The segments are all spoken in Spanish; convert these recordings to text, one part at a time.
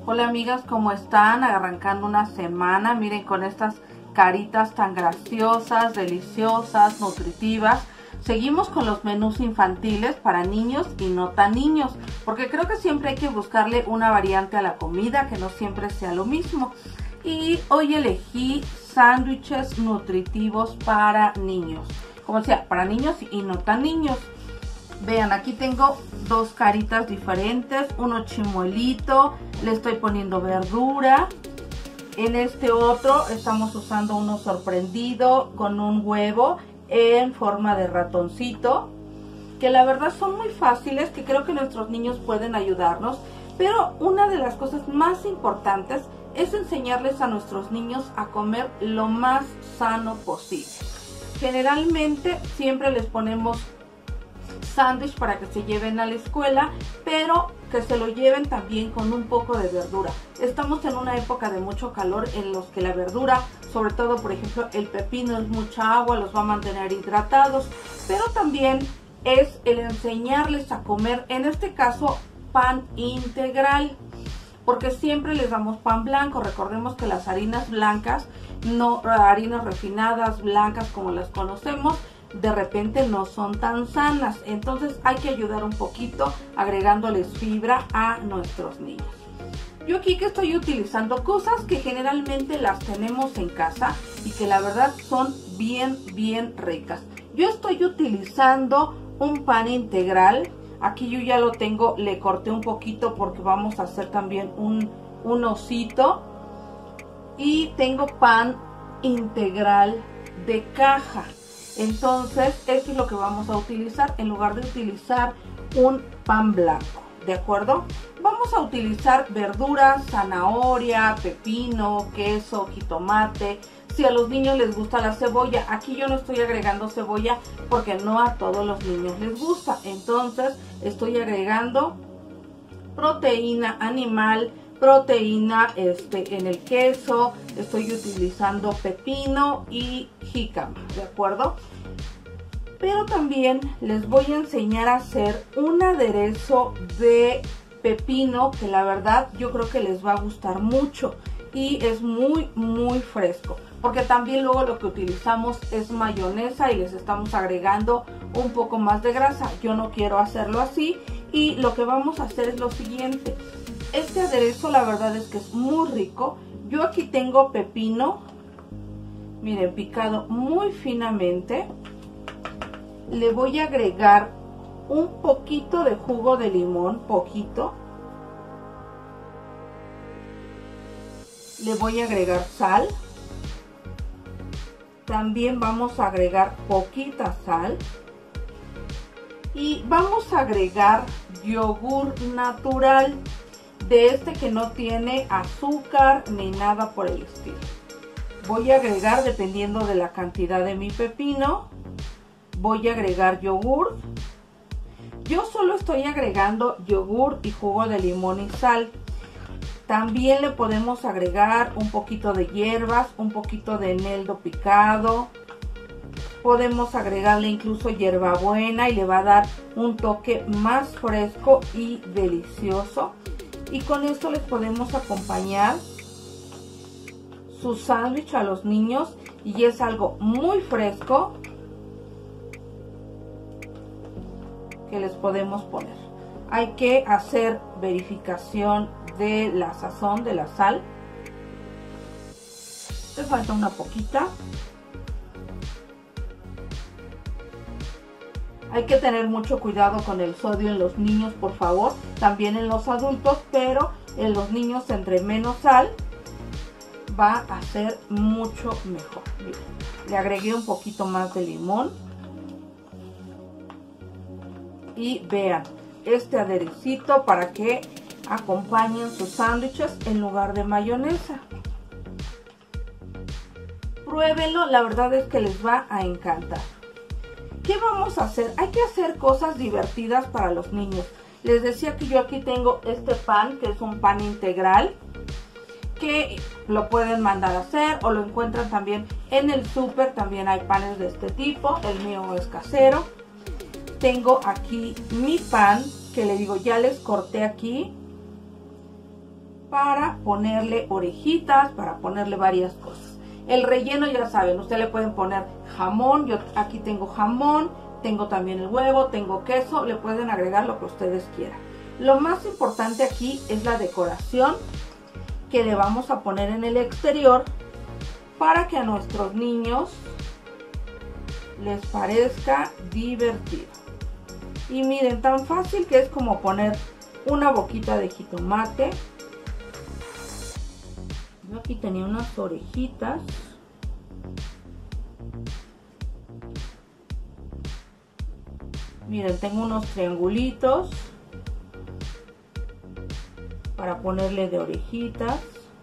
Hola amigas, ¿cómo están? Arrancando una semana, miren, con estas caritas tan graciosas, deliciosas, nutritivas. Seguimos con los menús infantiles para niños y no tan niños, porque creo que siempre hay que buscarle una variante a la comida, que no siempre sea lo mismo. Y hoy elegí sándwiches nutritivos para niños, como decía, para niños y no tan niños. Vean, aquí tengo dos caritas diferentes, uno chimuelito, le estoy poniendo verdura. En este otro estamos usando uno sorprendido con un huevo en forma de ratoncito, que la verdad son muy fáciles, que creo que nuestros niños pueden ayudarnos. Pero una de las cosas más importantes es enseñarles a nuestros niños a comer lo más sano posible. Generalmente siempre les ponemos sándwich para que se lleven a la escuela, pero que se lo lleven también con un poco de verdura. Estamos en una época de mucho calor en los que la verdura, sobre todo por ejemplo el pepino, es mucha agua, los va a mantener hidratados, pero también es el enseñarles a comer, en este caso, pan integral, porque siempre les damos pan blanco. Recordemos que las harinas blancas, no harinas refinadas blancas como las conocemos, de repente no son tan sanas. Entonces hay que ayudar un poquito agregándoles fibra a nuestros niños. Yo aquí que estoy utilizando cosas que generalmente las tenemos en casa y que la verdad son bien ricas. Yo estoy utilizando un pan integral. Aquí yo ya lo tengo, le corté un poquito porque vamos a hacer también un osito. Y tengo pan integral de caja. Entonces, esto es lo que vamos a utilizar en lugar de utilizar un pan blanco, ¿de acuerdo? Vamos a utilizar verduras, zanahoria, pepino, queso, jitomate. Si a los niños les gusta la cebolla, aquí yo no estoy agregando cebolla porque no a todos los niños les gusta. Entonces, estoy agregando proteína animal, proteína en el queso, estoy utilizando pepino y jícama, ¿de acuerdo? Pero también les voy a enseñar a hacer un aderezo de pepino que la verdad yo creo que les va a gustar mucho y es muy fresco, porque también luego lo que utilizamos es mayonesa y les estamos agregando un poco más de grasa. Yo no quiero hacerlo así y lo que vamos a hacer es lo siguiente. Este aderezo la verdad es que es muy rico. Yo aquí tengo pepino, miren, picado muy finamente. Le voy a agregar un poquito de jugo de limón, poquito. Le voy a agregar sal. También vamos a agregar poquita sal. Y vamos a agregar yogur natural, de este que no tiene azúcar ni nada por el estilo. Voy a agregar, dependiendo de la cantidad de mi pepino, voy a agregar yogur. Yo solo estoy agregando yogur y jugo de limón y sal. También le podemos agregar un poquito de hierbas, un poquito de eneldo picado. Podemos agregarle incluso hierbabuena y le va a dar un toque más fresco y delicioso. Y con esto les podemos acompañar su sándwich a los niños y es algo muy fresco que les podemos poner. Hay que hacer verificación de la sazón, de la sal. Le falta una poquita. Hay que tener mucho cuidado con el sodio en los niños, por favor. También en los adultos, pero en los niños entre menos sal va a ser mucho mejor. Miren, le agregué un poquito más de limón. Y vean, este aderecito para que acompañen sus sándwiches en lugar de mayonesa. Pruébenlo, la verdad es que les va a encantar. ¿Qué vamos a hacer? Hay que hacer cosas divertidas para los niños. Les decía que yo aquí tengo este pan, que es un pan integral, que lo pueden mandar a hacer o lo encuentran también en el súper. También hay panes de este tipo, el mío es casero. Tengo aquí mi pan, que le digo, ya les corté aquí para ponerle orejitas, para ponerle varias cosas. El relleno ya saben, ustedes le pueden poner jamón, yo aquí tengo jamón, tengo también el huevo, tengo queso, le pueden agregar lo que ustedes quieran. Lo más importante aquí es la decoración que le vamos a poner en el exterior para que a nuestros niños les parezca divertido. Y miren, tan fácil que es como poner una boquita de jitomate. Yo aquí tenía unas orejitas. Miren, tengo unos triangulitos para ponerle de orejitas.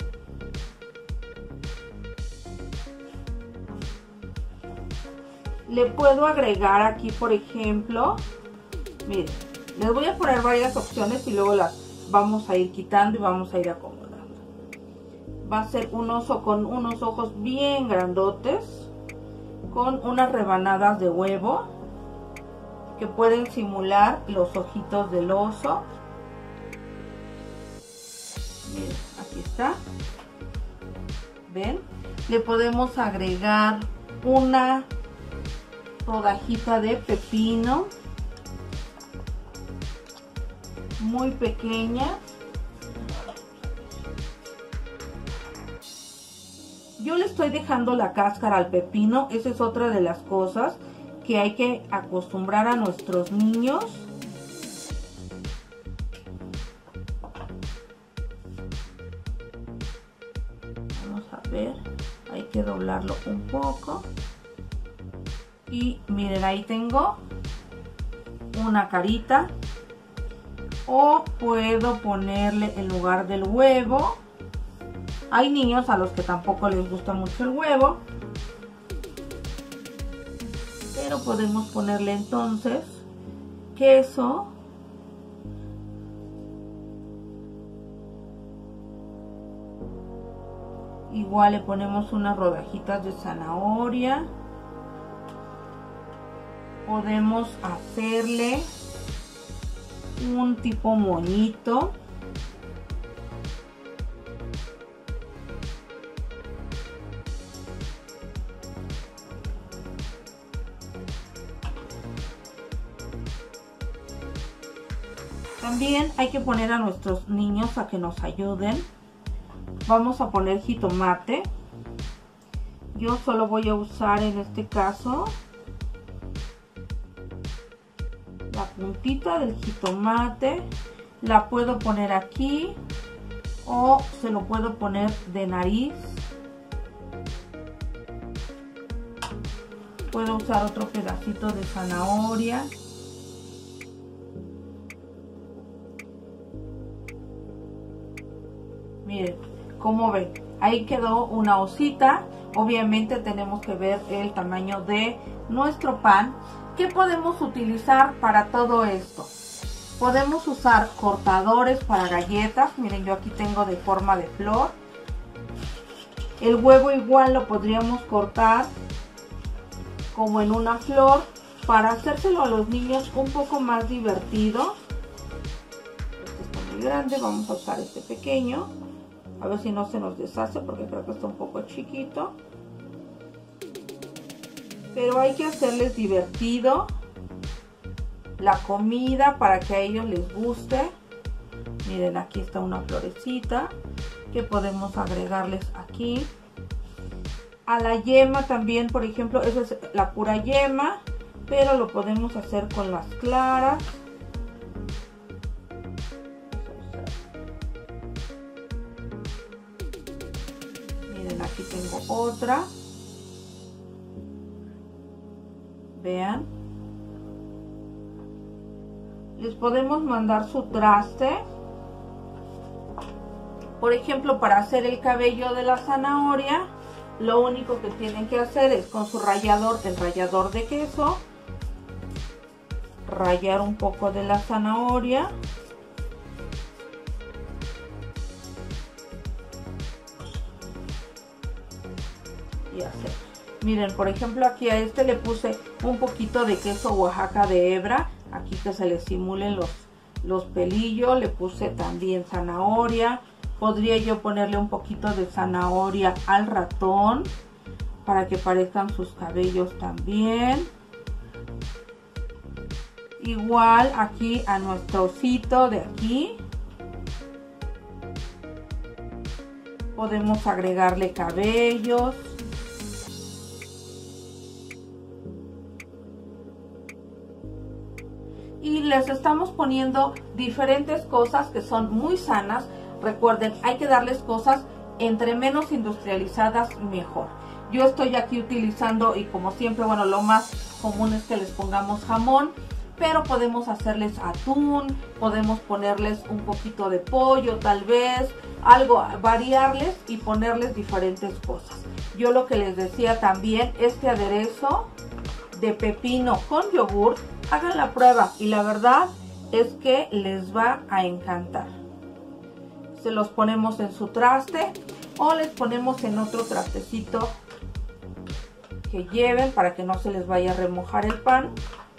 Le puedo agregar aquí, por ejemplo, miren, les voy a poner varias opciones y luego las vamos a ir quitando y vamos a ir acomodando. Va a ser un oso con unos ojos bien grandotes, con unas rebanadas de huevo que pueden simular los ojitos del oso. Miren, aquí está. ¿Ven? Le podemos agregar una rodajita de pepino muy pequeña. Yo le estoy dejando la cáscara al pepino. Esa es otra de las cosas que hay que acostumbrar a nuestros niños. Vamos a ver, hay que doblarlo un poco. Y miren, ahí tengo una carita. O puedo ponerle en lugar del huevo. Hay niños a los que tampoco les gusta mucho el huevo, pero podemos ponerle entonces queso. Igual le ponemos unas rodajitas de zanahoria. Podemos hacerle un tipo moñito. También hay que poner a nuestros niños a que nos ayuden. Vamos a poner jitomate. Yo solo voy a usar en este caso la puntita del jitomate. La puedo poner aquí o se lo puedo poner de nariz. Puedo usar otro pedacito de zanahoria. Miren, como ven, ahí quedó una osita. Obviamente tenemos que ver el tamaño de nuestro pan. ¿Qué podemos utilizar para todo esto? Podemos usar cortadores para galletas. Miren, yo aquí tengo de forma de flor. El huevo igual lo podríamos cortar como en una flor para hacérselo a los niños un poco más divertido. Este está muy grande, vamos a usar este pequeño. A ver si no se nos deshace porque creo que está un poco chiquito. Pero hay que hacerles divertido la comida para que a ellos les guste. Miren, aquí está una florecita que podemos agregarles aquí. A la yema también, por ejemplo, esa es la pura yema, pero lo podemos hacer con las claras. Miren, aquí tengo otra. Vean. Les podemos mandar su traste. Por ejemplo, para hacer el cabello de la zanahoria, lo único que tienen que hacer es con su rallador, el rallador de queso, rallar un poco de la zanahoria. Y hacer. Miren, por ejemplo, aquí a este le puse un poquito de queso Oaxaca de hebra, aquí que se le simulen los pelillos. Le puse también zanahoria, Podría yo ponerle un poquito de zanahoria al ratón para que parezcan sus cabellos también. Igual aquí a nuestro osito de aquí podemos agregarle cabellos. Y les estamos poniendo diferentes cosas que son muy sanas. Recuerden, hay que darles cosas entre menos industrializadas mejor. Yo estoy aquí utilizando, y como siempre, bueno, lo más común es que les pongamos jamón, pero podemos hacerles atún, podemos ponerles un poquito de pollo tal vez, algo, variarles y ponerles diferentes cosas. Yo lo que les decía también, este aderezo de pepino con yogur, hagan la prueba y la verdad es que les va a encantar. Se los ponemos en su traste o les ponemos en otro trastecito que lleven para que no se les vaya a remojar el pan.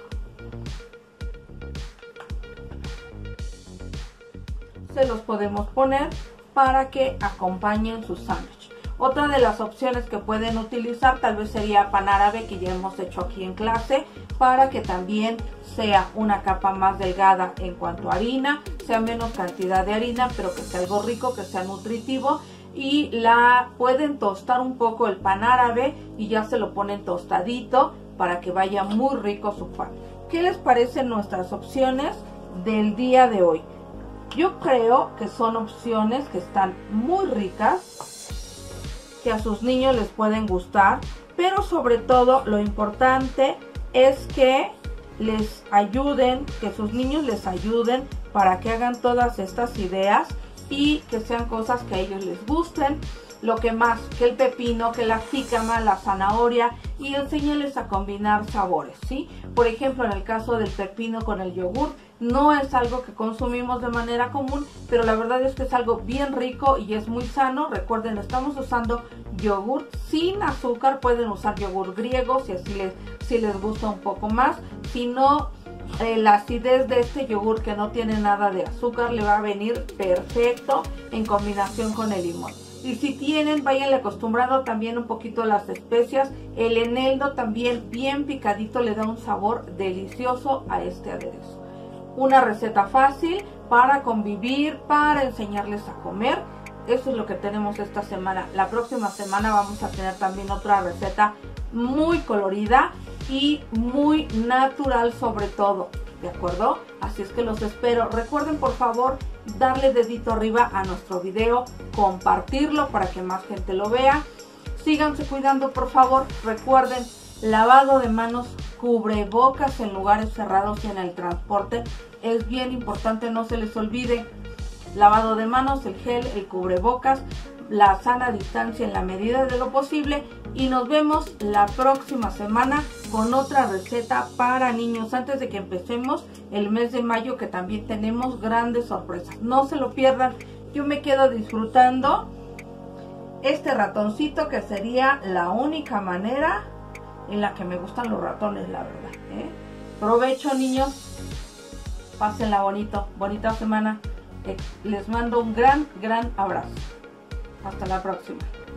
Se los podemos poner para que acompañen su sándwich. Otra de las opciones que pueden utilizar tal vez sería pan árabe, que ya hemos hecho aquí en clase, para que también sea una capa más delgada en cuanto a harina, sea menos cantidad de harina, pero que sea algo rico, que sea nutritivo. Y la pueden tostar un poco el pan árabe y ya se lo ponen tostadito para que vaya muy rico su pan. ¿Qué les parecen nuestras opciones del día de hoy? Yo creo que son opciones que están muy ricas, que a sus niños les pueden gustar, pero sobre todo lo importante es que les ayuden, que sus niños les ayuden para que hagan todas estas ideas y que sean cosas que a ellos les gusten. Lo que más, que el pepino, que la jícama, la zanahoria, y enséñales a combinar sabores, ¿sí? Por ejemplo, en el caso del pepino con el yogur, no es algo que consumimos de manera común, pero la verdad es que es algo bien rico y es muy sano. Recuerden, estamos usando yogur sin azúcar, pueden usar yogur griego si les gusta un poco más. Si no, la acidez de este yogur que no tiene nada de azúcar le va a venir perfecto en combinación con el limón. Y si tienen, vayan acostumbrando también un poquito las especias. El eneldo también bien picadito le da un sabor delicioso a este aderezo. Una receta fácil para convivir, para enseñarles a comer. Eso es lo que tenemos esta semana. La próxima semana vamos a tener también otra receta muy colorida y muy natural sobre todo, ¿de acuerdo? Así es que los espero. Recuerden, por favor, darle dedito arriba a nuestro video, compartirlo para que más gente lo vea. Síganse cuidando, por favor. Recuerden, lavado de manos, cubrebocas en lugares cerrados y en el transporte. Es bien importante, no se les olvide. Lavado de manos, el gel, el cubrebocas, la sana distancia en la medida de lo posible. Y nos vemos la próxima semana con otra receta para niños. Antes de que empecemos el mes de mayo, que también tenemos grandes sorpresas. No se lo pierdan. Yo me quedo disfrutando este ratoncito, que sería la única manera en la que me gustan los ratones, la verdad, ¿eh? Provecho, niños. Pásenla bonito. Bonita semana. Les mando un gran abrazo. Hasta la próxima.